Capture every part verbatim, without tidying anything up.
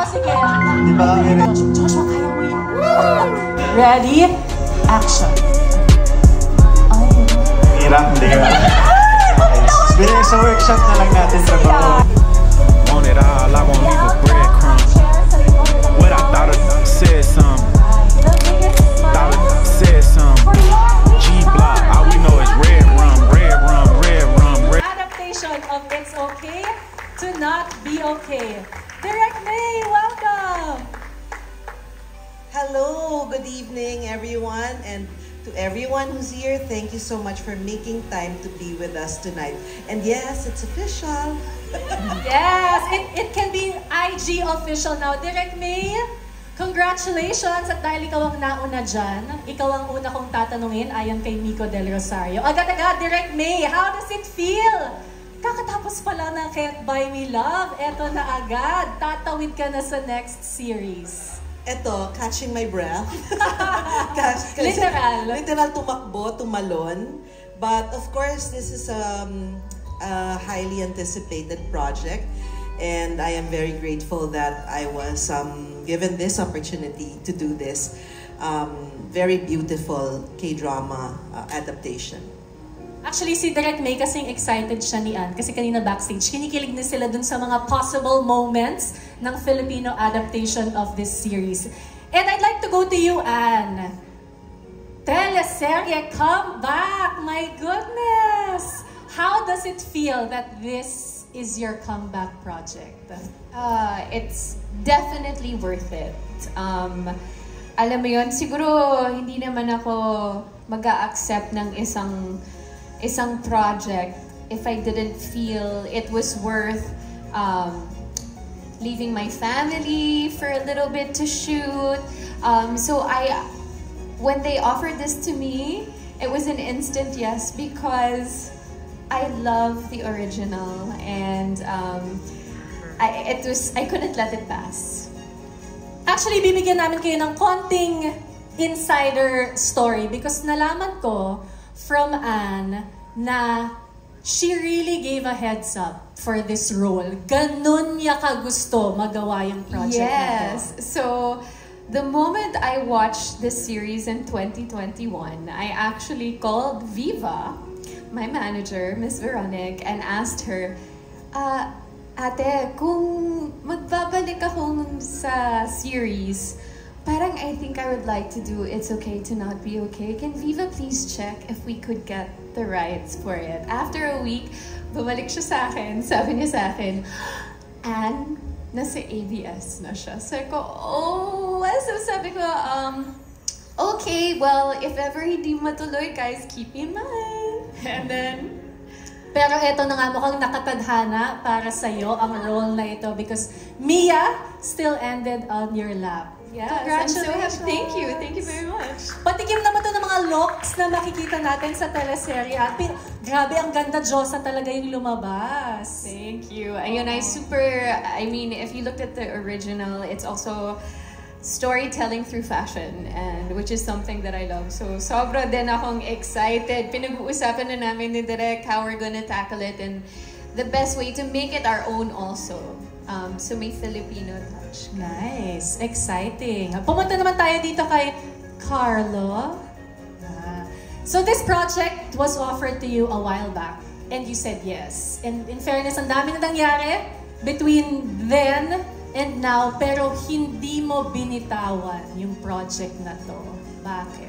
sige. Di ba kami rin? Joshua, kaya mo yun. Ready? Action. Hirap, hindi ka. Okay. Bilang sa workshop na lang natin sa mga. Want it all, I won't leave a breadcrumb. What I thought I said some. Thought I said some. G-Block, all we know is red rum, red rum, red rum, red. Adaptation of It's Okay to Not Be Okay. Direct May, welcome! Hello, good evening everyone, and to everyone who's here, thank you so much for making time to be with us tonight. And yes, it's official. Yes, it, it can be I G official now. Direct May, congratulations at dahil ikaw ang nauna dyan, ikaw ang una kong tatanungin ayon kay Miko Del Rosario. Agad-agad, Direct May, how does it feel? Kakatapos pa lang ng Can't Buy Me Love, eto na agad, tatawid ka na sa next series. Eto, catching my breath. Literal. Literal tumakbo, tumalon. But of course, this is um, a highly anticipated project. And I am very grateful that I was um, given this opportunity to do this um, very beautiful K-drama uh, adaptation. Actually, si Direct May kasing excited siya ni Ann kasi kanina backstage, kinikilig na sila dun sa mga possible moments ng Filipino adaptation of this series. And I'd like to go to you, Ann. Teleserye, come back! My goodness! How does it feel that this is your comeback project? Uh, it's definitely worth it. Um, alam mo yun, siguro hindi naman ako mag-a-accept ng isang isang project if I didn't feel it was worth um, leaving my family for a little bit to shoot. Um, so I, when they offered this to me, it was an instant yes because I love the original and um, I, it was, I couldn't let it pass. Actually, bibigyan namin kayo ng konting insider story because nalaman ko from Ann na she really gave a heads up for this role. Ganun niya kagusto magawa yung project yes. na to. So, the moment I watched this series in twenty twenty-one, I actually called Viva, my manager, Miss Veronique, and asked her, uh, Ate, kung magbabalik ako sa series, parang I think I would like to do It's Okay to Not Be Okay. Can Viva please check if we could get the rights for it? After a week, bumalik siya sa akin. Sabi niya sa akin, Ann, nasa A B S na siya. Sabi ko, oh, so sabi ko, um, okay, well, if ever hindi matuloy, guys, keep in mind. And then, pero eto na nga mukhang nakatadhana para sa'yo ang role na ito because Mia still ended on your lap. Yes, congratulations! I'm so happy. Thank you. Thank you very much. Patikim naman to ng mga looks na makikita natin sa teleserye. At grabe, ang ganda, Diyosa talaga yung lumabas. Thank you. Ayun, I super, I mean, if you looked at the original, it's also storytelling through fashion, and which is something that I love. So, sobra din akong excited. Pinag-uusapan na namin ni Direk how we're gonna tackle it and the best way to make it our own also. Um, so may Filipino touch. Nice. Exciting. Pumunta naman tayo dito kay Carlo. Ah. So this project was offered to you a while back and you said yes. And in fairness, ang dami na nangyari between then and now, pero hindi mo binitawan yung project na to. Bakit?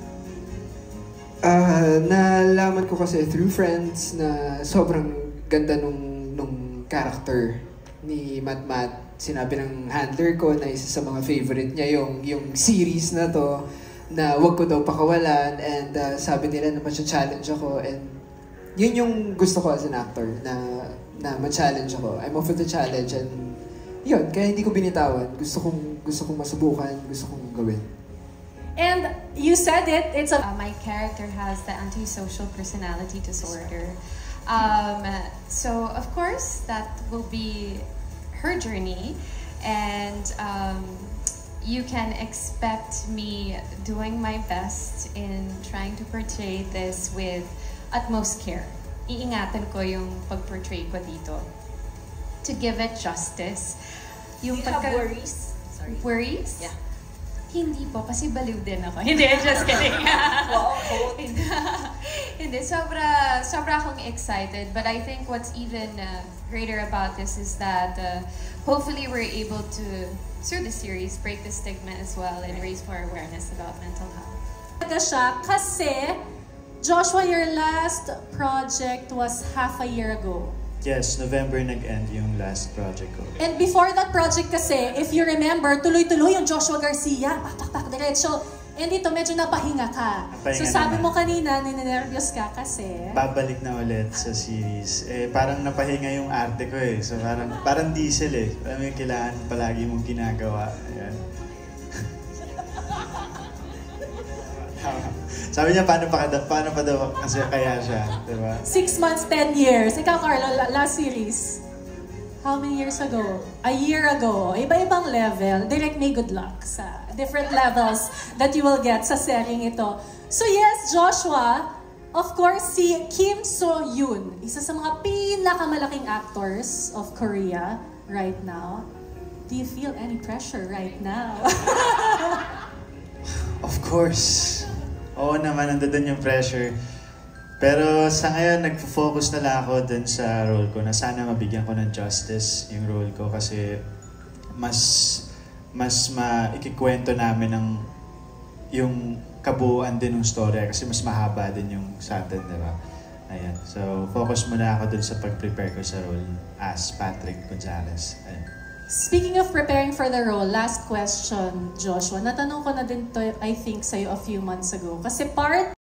Uh, nalaman ko kasi through friends na sobrang ganda nung, nung character ni Mat Mat. Sinabi ng handler ko na isa sa mga favorite niya yung, yung series na to na wag ko daw pakawalan and uh, sabi nila na ma-challenge ako and yun yung gusto ko as an actor na, na ma-challenge ako. I'm up for the challenge and yun, kaya hindi ko binitawan. Gusto kong, gusto kong masubukan, gusto kong gawin. And you said it, it's a... Uh, my character has the antisocial personality disorder. Um, so, of course, that will be her journey. And um, you can expect me doing my best in trying to portray this with utmost care. Iingatan ko yung pag-portray ko dito to give it justice. Yung Do you have pagka- worries? Sorry. Worries? Yeah. Hindi po, kasi baliw din ako. Hindi, just kidding. Wow, both. Hindi, hindi, sobra, sobra akong excited. But I think what's even uh, greater about this is that uh, hopefully we're able to, through the series, break the stigma as well and raise more awareness about mental health. Talaga siya kasi, Joshua, your last project was half a year ago. Yes, November nag-end yung last project ko. And before that project kasi, if you remember, tuloy-tuloy yung Joshua Garcia, pak, pak, pak, diretso. And dito, medyo napahinga ka. Napahinga so sabi naman. mo kanina, ninenervyos ka kasi... Babalik na ulit sa series. Eh, parang napahinga yung arte ko eh. So parang, parang diesel eh. Alam mo yung kailangan palagi mong ginagawa. Ayan. Sabi niya, paano pa, paano pa daw kasi kaya siya, di ba? Six months, ten years. Ikaw, Carlo, last series. How many years ago? A year ago. Iba-ibang level. Direct may good luck sa different levels that you will get sa series ito. So yes, Joshua, of course, si Kim So-yoon, isa sa mga pinakamalaking actors of Korea right now. Do you feel any pressure right now? Of course. Oo naman, nandun yung pressure. Pero sa ngayon, nag-focus na lang ako dun sa role ko na sana mabigyan ko ng justice yung role ko kasi mas mas maikikwento namin ng yung kabuuan din ng story kasi mas mahaba din yung sa atin, di ba? Ayan. So, focus muna ako dun sa pag-prepare ko sa role as Patrick Gonzalez. Ayan. Speaking of preparing for the role, last question, Joshua. Natanong ko na din to, I think, sa'yo a few months ago. Kasi part